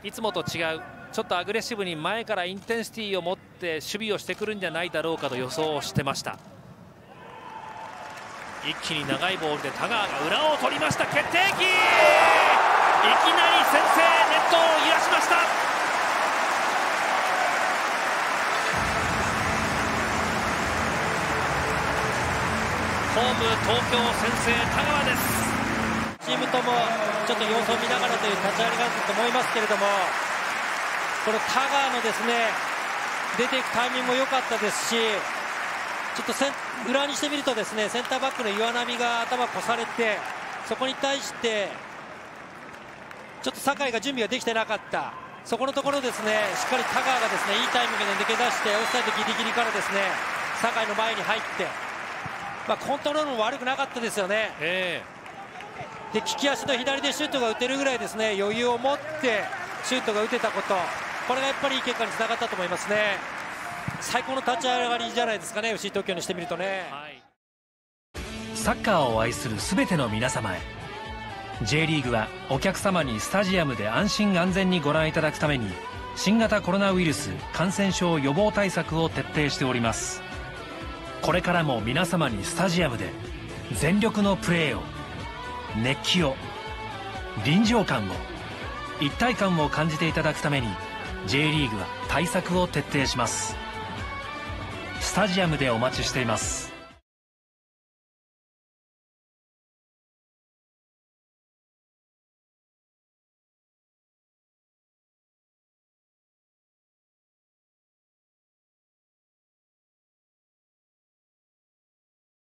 いつもと違う、ちょっとアグレッシブに前からインテンシティを持って守備をしてくるんじゃないだろうかと予想をしてました。一気に長いボールで田川が裏を取りました。決定機、いきなり先制、ネットを揺らしました。ホーム東京先制、田川です。 チームともちょっと様子を見ながらという立ち上がりだったと思いますけれども、この田川のですね出ていくタイミングも良かったですし、ちょっと裏にしてみるとですね、センターバックの岩波が頭越されて、そこに対してちょっと酒井が準備ができてなかった、そこのところですね、しっかり田川がですねいいタイミングで抜け出して、オフサイドギリギリからですね酒井の前に入って、コントロールも悪くなかったですよね。で利き足の左でシュートが打てるぐらいですね余裕を持ってシュートが打てたこと、これがやっぱりいい結果につながったと思いますね。最高の立ち上がりじゃないですかね、FC 東京にしてみるとね。 サッカーを愛するすべての皆様へ、 J リーグはお客様にスタジアムで安心安全にご覧いただくために、新型コロナウイルス感染症予防対策を徹底しております。これからも皆様にスタジアムで全力のプレーを、熱気を、臨場感を、一体感を感じていただくために J リーグは対策を徹底します。スタジアムでお待ちしています。